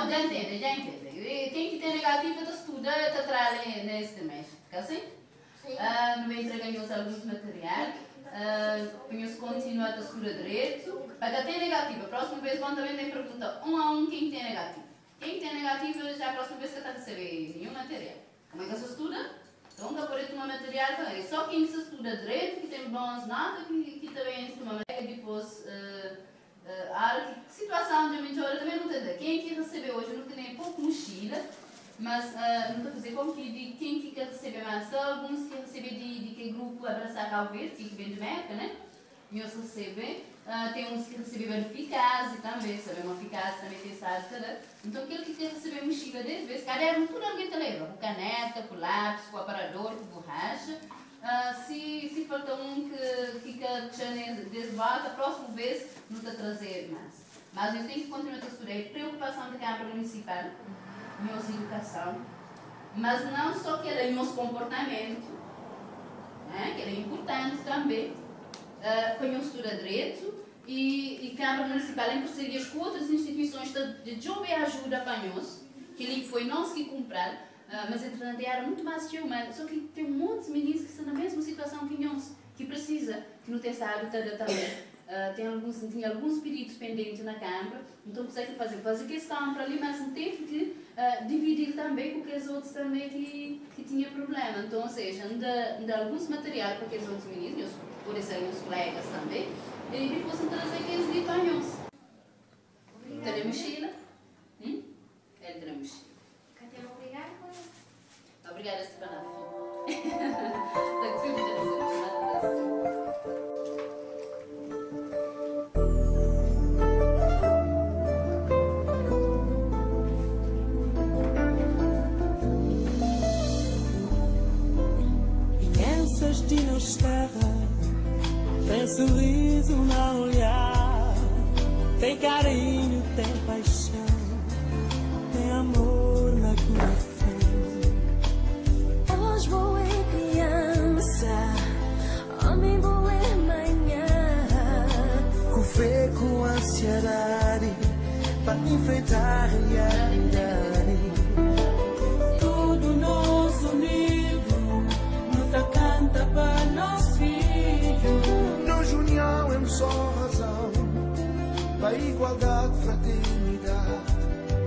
Não, já entende, já entende. Quem que tem negativa estuda, está atrás nesse semestre, assim? Sim. No meio ganhou-se alguns materiais, conheço continua a estudar direito, para ter negativa, a próxima vez quando também tem pergunta 1 a 1 quem tem negativa. Quem tem negativa, já a próxima vez que está a receber nenhum material. Como é que se estuda? Então, dá para tomar material também. Só quem se estuda direito, que tem bons notas, que também toma material, depois, a situação de melhora também não tem. Quem que recebeu hoje não tem pouco mochila, mas não está a fazer com que quem que quer receber mais, alguns que recebem de que grupo Abraçar Cabo Verde, que vem de Meca, né? E eles recebem, tem uns que recebem eficaz também, sabe, uma eficaz também tem sabe, tá? Então aquele que quer receber mochila desse vezes, caderno, tudo alguém te leva, com caneta, com lápis, com aparador, com borracha. Se falta um que quer desvolta, a próxima vez não está a trazer mais. Mas nós temos que continuar a estudar. A preocupação da Câmara Municipal, nossa educação, mas não só que é nosso comportamento, né, que é importante também, para nós estudar direito e a Câmara Municipal, em parceria com outras instituições, de jogar ajuda para nós, que ele foi nós que comprar. Mas entretanto era muito mais chill, mas só que tem um monte de meninos que estão na mesma situação que nós, que precisa, que não tem sabe também. Tem alguns pedidos pendentes na Câmara, então consegue fazer questão para ali, mas não teve que dividir também com aqueles outros também que tinham problema. Então, ou seja, dá alguns materiais para aqueles outros meninos, por isso aí os colegas também, e depois trazer aqueles de banhos. Tem a mochila? Ele tem a mochila. Obrigada, Stefana. Crianças de nos terra, tem sorriso no olhar, tem carinho, tem paixão, tem amor na coração. Vou é criança, homem vou é manhã. Com fé, com ansiedade, para enfrentar a realidade. Tudo nós unido, luta canta para nós filhos. Nós união é uma só razão, para igualdade, fraternidade.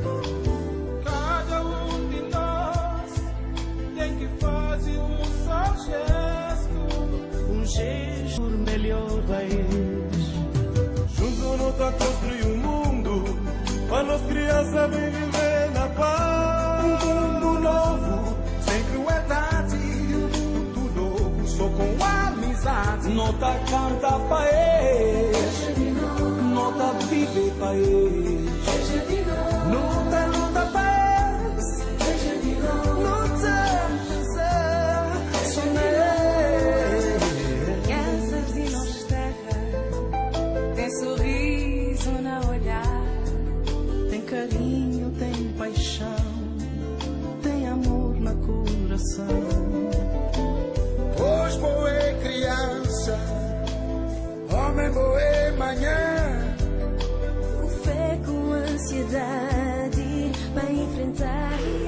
Cada um de nós tem que fazer um só gesto, um gesto por melhor país. Junto nós tá construir um mundo, para nós crianças bem viver na paz. Um mundo novo, sem crueldade, um mundo novo, só com amizade. Nota canta país, nota vive país. Nota, nota paz, nota pensar, sonhar. Crianças de nós terra, tem sorriso no olhar, Tem carinho, tem paixão, tem amor no coração. Hoje vou é criança, homem vou é manhã. com fé, com ansiedade, para enfrentar